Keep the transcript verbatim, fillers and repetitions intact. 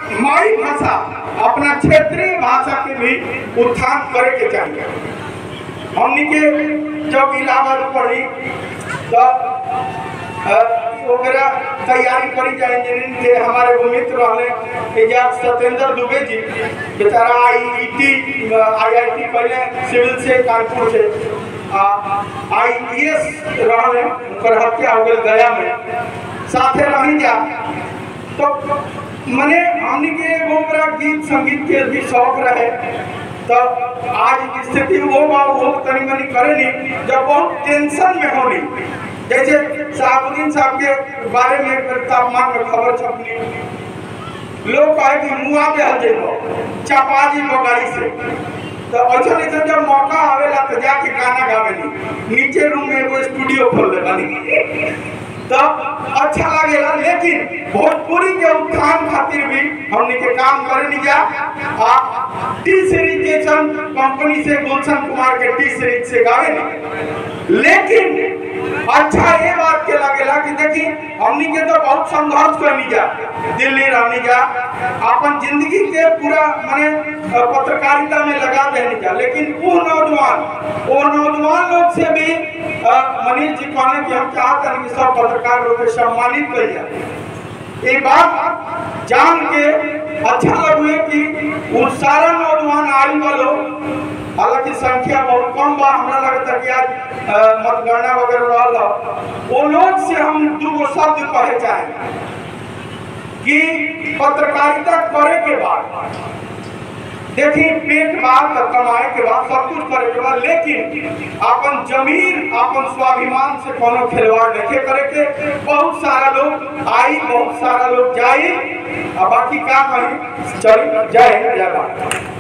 माई भाषा अपना क्षेत्रीय भाषा के भी उत्थान करे के चाहिए। हमनी के जब इलाहाबाद पढ़ी तो वगैरह तैयारी करी जाए इंजीनियरिंग के। हमारे वो मित्र रहे सत्येंद्र दुबे जी, बेचारा I I T I I T पहले सिविल से कानपुर से आई ई एस रहे, उनकर हत्या हो गई गया में, साथे रही जा। तो मने हमनी के वो बड़ा गीत संगीत के भी शौक रहे। तो आज स्थिति वो वो तनी मनी करे नहीं जब बहुत टेंशन में होनी। जैसे साहबुद्दीन साहब के बारे में तापमान में खबर छपनी, लोग कहे कि मुआ दे हजेबो चापा जी गाड़ी से। तो अच्छा नहीं जब मौका आवेला तो जाके गाना गावेली, नीचे रूम में वो स्टूडियो खोल ले बनी तो अच्छा लगेला। लेकिन भोजपुरी के उत्थान खातिर भी हमने के काम करे नहीं जा। टी सीरीज जैसन कंपनी से गुलशन कुमार के टी सीरीज से गावे नहीं। लेकिन अच्छा ये बात के लगेला कि देखी हमनी के तो बहुत संघर्ष करनी जा, दिल्ली रहनी जा, अपन जिंदगी के पूरा माने पत्रकारिता में लगा देनी जा। लेकिन वो नौजवान वो नौजवान लोग से भी मनीष जी कहने की हम चाहते हैं कि सब पत्रकार लोग को सम्मानित करिए। ये बात जान के अच्छा लगे कि वो सारा नौजवान आई वालों, हालांकि संख्या बहुत कम बा, हमरा लगता है कि आज मतगणना वगैरह रहा, वो लोग से हम दो शब्द कहे चाहे कि पत्रकारिता करे के बाद देखिए पेट बात कमाए के बाद सब कुछ करे के बाद, लेकिन अपन जमीन अपन स्वाभिमान से कोनो खिलवाड़ देखे करे के। बहुत सारा लोग आई, बहुत सारा लोग जाई, बाकी का कहीं चल जाए।